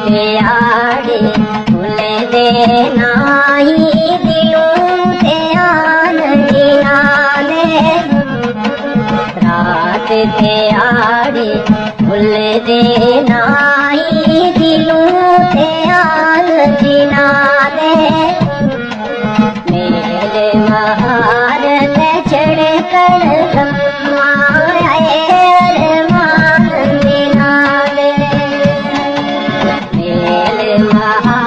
दिहाड़ी भूल दे नाही दिलों ते आन जीना दे। रात दिहाड़ी भूल दे नाही दिलों ते आन जीना दे। मेरे महारत चढ़ कर गमाए अरमान दिना दे। मेरे